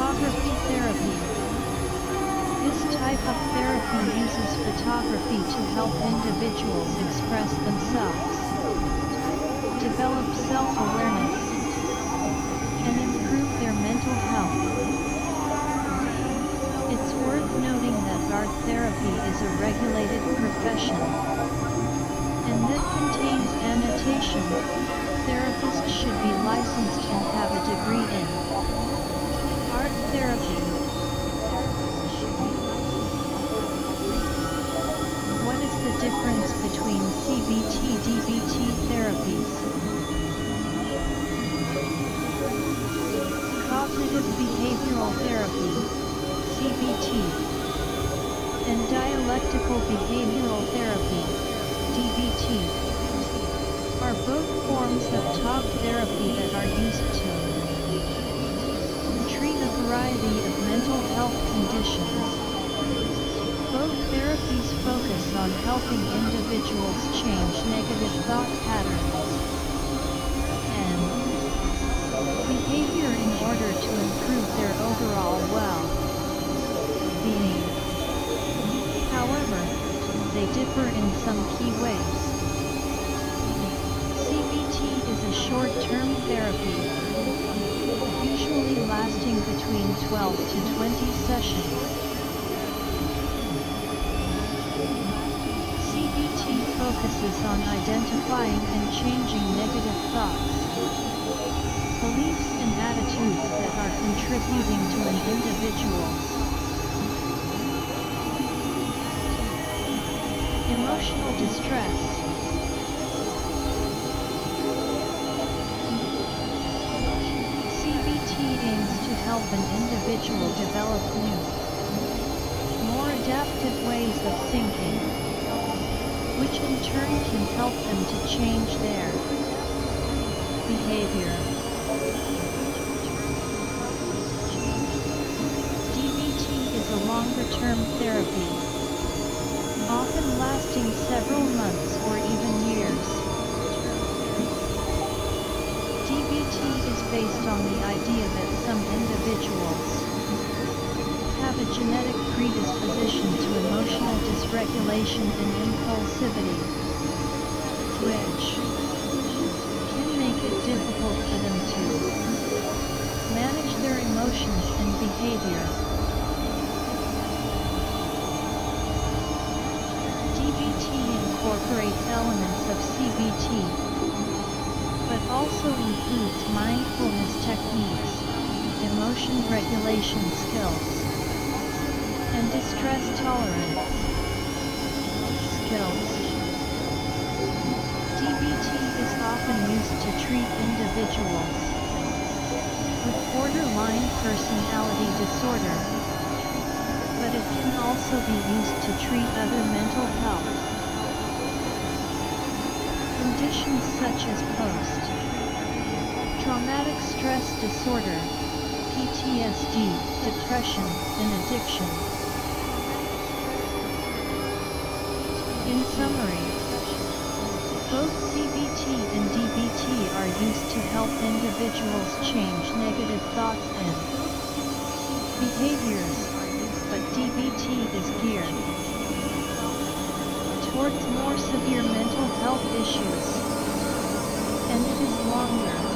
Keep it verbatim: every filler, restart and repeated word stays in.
Photography therapy. This type of therapy uses photography to help individuals express themselves, develop self-awareness, and improve their mental health. It's worth noting that art therapy is a regulated profession, and that contains annotation. Therapists should be licensed and have a degree in art therapy. What is the difference between C B T and D B T therapies? Cognitive behavioral therapy, C B T, and dialectical behavioral therapy, D B T, are both forms of talk therapy that are used to treat a variety of mental health conditions. Both therapies focus on helping individuals change negative thought patterns and behavior in order to improve their overall well-being. However, they differ in some key ways. C B T is a short-term therapy, usually lasting between twelve to twenty sessions. C B T focuses on identifying and changing negative thoughts, beliefs and attitudes that are contributing to an individual's emotional distress. C B T aims to help an individual develop new, more adaptive ways of thinking, which in turn can help them to change their behavior. D B T is a longer-term therapy, often lasting several months or even years. D B T is based on the idea that some individuals have a genetic predisposition to emotional dysregulation and impulsivity, which can make it difficult for them to manage their emotions and behavior. D B T incorporates elements of C B T, but also includes mindfulness techniques, emotion regulation skills, and distress tolerance skills. D B T is often used to treat individuals with borderline personality disorder, but it can also be used to treat other mental health conditions such as post-traumatic stress disorder, P T S D, depression, and addiction. In summary, both C B T and D B T are used to help individuals change negative thoughts and behaviors, but D B T is geared towards more severe mental health issues, and it is longer.